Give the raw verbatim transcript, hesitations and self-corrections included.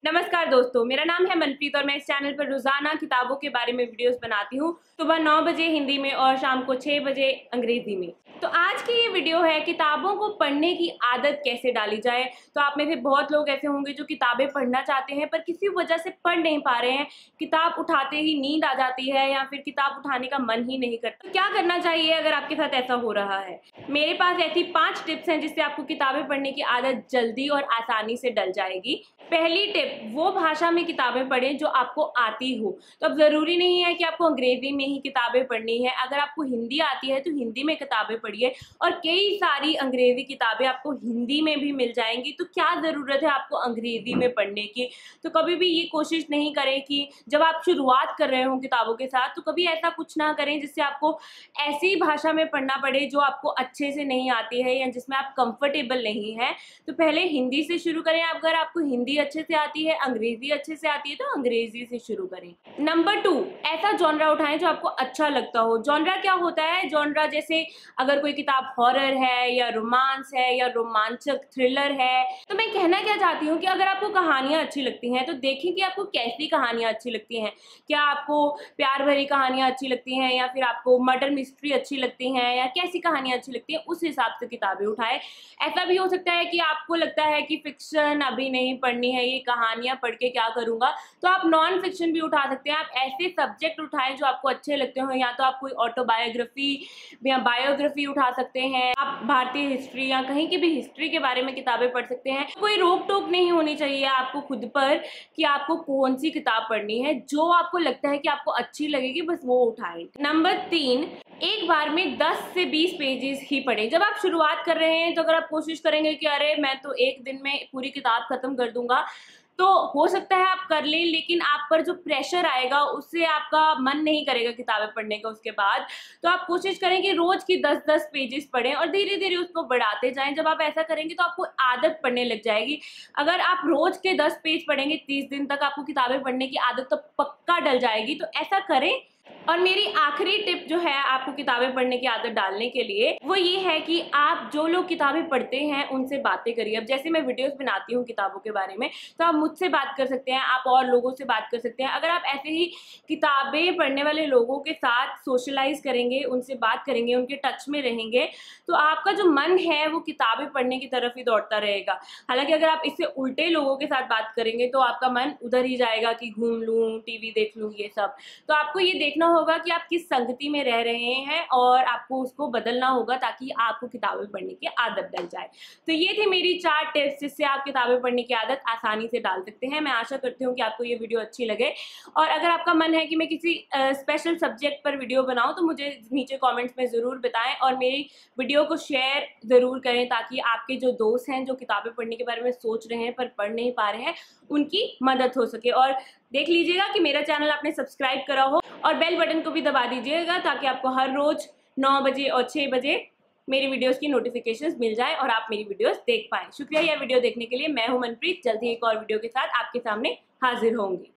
नमस्कार दोस्तों, मेरा नाम है मनप्रीत और मैं इस चैनल पर रोजाना किताबों के बारे में वीडियोस बनाती हूँ। सुबह नौ बजे हिंदी में और शाम को छह बजे अंग्रेजी में। तो आज की ये वीडियो है किताबों को पढ़ने की आदत कैसे डाली जाए। तो आप में से बहुत लोग ऐसे होंगे जो किताबें पढ़ना चाहते हैं पर किसी वजह से पढ़ नहीं पा रहे हैं। किताब उठाते ही नींद आ जाती है या फिर किताब उठाने का मन ही नहीं करता। तो क्या करना चाहिए अगर आपके साथ ऐसा हो रहा है? मेरे पास ऐसी पांच टिप्स हैं जिससे आपको किताबें पढ़ने की आदत जल्दी और आसानी से डल जाएगी। पहली टिप, वो भाषा में किताबें पढ़ें जो आपको आती हो। तो अब ज़रूरी नहीं है कि आपको अंग्रेज़ी में ही किताबें पढ़नी है। अगर आपको हिंदी आती है तो हिंदी में किताबें पढ़िए और कई सारी अंग्रेज़ी किताबें आपको हिंदी में भी मिल जाएंगी। तो क्या ज़रूरत है आपको अंग्रेज़ी में पढ़ने की? तो कभी भी ये कोशिश नहीं करें कि जब आप शुरुआत कर रहे हो किताबों के साथ तो कभी ऐसा कुछ ना करें जिससे आपको ऐसी भाषा में पढ़ना पड़े जो आपको अच्छे से नहीं आती है या जिसमें आप कंफर्टेबल नहीं हैं। तो पहले हिंदी से शुरू करें। अगर आपको हिंदी अच्छे से आती है, अंग्रेजी अच्छे से आती है तो अंग्रेजी से शुरू करें। नंबर टू, ऐसा जॉनरा उठाएं जो आपको अच्छा लगता हो। जॉनरा क्या होता है? जॉनरा जैसे अगर कोई किताब हॉरर है या रोमांस है या रोमांचक थ्रिलर है। तो मैं कहना क्या चाहती हूँ कि अगर आपको कहानियां अच्छी लगती हैं तो देखें कि आपको कैसी कहानियां अच्छी लगती हैं। क्या आपको प्यार भरी कहानियां अच्छी लगती हैं या फिर आपको मर्डर मिस्ट्री अच्छी लगती हैं या कैसी कहानियां अच्छी लगती हैं, उस हिसाब से किताबें उठाएं। ऐसा भी हो सकता है कि आपको लगता है कि फिक्शन अभी नहीं पढ़नी है, ये कहानियां पढ़ के क्या करूंगा, तो आप नॉन फिक्शन भी उठा सकते हैं। आप ऐसे सब्जेक्ट उठाएं जो आपको अच्छे लगते हो। या तो आप कोई ऑटोबायोग्राफी या बायोग्राफी उठा सकते हैं, आप भारतीय हिस्ट्री या कहीं की भी हिस्ट्री के बारे में किताबें पढ़ सकते हैं। कोई रोक टोक नहीं होनी चाहिए आपको खुद पर कि आपको कौन सी किताब पढ़नी है। जो आपको लगता है कि आपको अच्छी लगेगी बस वो उठाएं। नंबर तीन, एक बार में दस से बीस पेजेस ही पढ़ें। जब आप शुरुआत कर रहे हैं तो अगर आप कोशिश करेंगे कि अरे मैं तो एक दिन में पूरी किताब खत्म कर दूंगा, तो हो सकता है आप कर लें, लेकिन आप पर जो प्रेशर आएगा उससे आपका मन नहीं करेगा किताबें पढ़ने का उसके बाद। तो आप कोशिश करें कि रोज की दस दस पेजेस पढ़ें और धीरे धीरे उसको बढ़ाते जाएं। जब आप ऐसा करेंगे तो आपको आदत पड़ने लग जाएगी। अगर आप रोज के दस पेज पढ़ेंगे तीस दिन तक, आपको किताबें पढ़ने की आदत तो पक्का डल जाएगी। तो ऐसा करें। और मेरी आखिरी टिप जो है आपको किताबें पढ़ने की आदत डालने के लिए, वो ये है कि आप जो लोग किताबें पढ़ते हैं उनसे बातें करिए। अब जैसे मैं वीडियोस बनाती हूँ किताबों के बारे में, तो आप मुझसे बात कर सकते हैं, आप और लोगों से बात कर सकते हैं। अगर आप ऐसे ही किताबें पढ़ने वाले लोगों के साथ सोशलाइज करेंगे, उनसे बात करेंगे, उनके टच में रहेंगे, तो आपका जो मन है वो किताबें पढ़ने की तरफ ही दौड़ता रहेगा। हालांकि अगर आप इससे उल्टे लोगों के साथ बात करेंगे तो आपका मन उधर ही जाएगा कि घूम लूँ, टीवी देख लूँ, ये सब। तो आपको ये देखना होगा कि आप किस संगति में रह रहे हैं और आपको उसको बदलना होगा ताकि आपको किताबें पढ़ने की आदत डल जाए। तो ये थी मेरी चार टिप्स जिससे आप किताबें पढ़ने की आदत आसानी से डाल सकते हैं। मैं आशा करती हूँ कि आपको ये वीडियो अच्छी लगे और अगर आपका मन है कि मैं किसी स्पेशल सब्जेक्ट पर वीडियो बनाऊं तो मुझे नीचे कमेंट्स में ज़रूर बताएं और मेरी वीडियो को शेयर ज़रूर करें ताकि आपके जो दोस्त हैं जो किताबें पढ़ने के बारे में सोच रहे हैं पर पढ़ नहीं पा रहे हैं, उनकी मदद हो सके। और देख लीजिएगा कि मेरा चैनल आपने सब्सक्राइब करा हो और बेल बटन को भी दबा दीजिएगा ताकि आपको हर रोज नौ बजे और छह बजे मेरी वीडियोस की नोटिफिकेशंस मिल जाए और आप मेरी वीडियोस देख पाएं। शुक्रिया यह वीडियो देखने के लिए। मैं हूं मनप्रीत, जल्दी एक और वीडियो के साथ आपके सामने हाजिर होंगी।